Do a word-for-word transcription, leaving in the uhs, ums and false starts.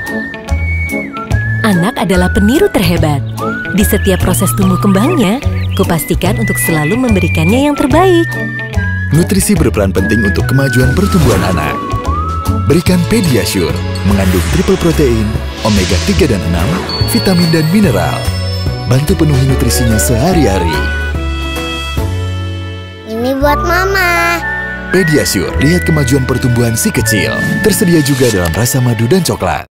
Anak adalah peniru terhebat. Di setiap proses tumbuh kembangnya, kupastikan untuk selalu memberikannya yang terbaik. Nutrisi berperan penting untuk kemajuan pertumbuhan anak. Berikan Pediasure, mengandung triple protein, omega tiga dan enam, vitamin dan mineral. Bantu penuhi nutrisinya sehari-hari. Ini buat Mama. Pediasure, lihat kemajuan pertumbuhan si kecil. Tersedia juga dalam rasa madu dan coklat.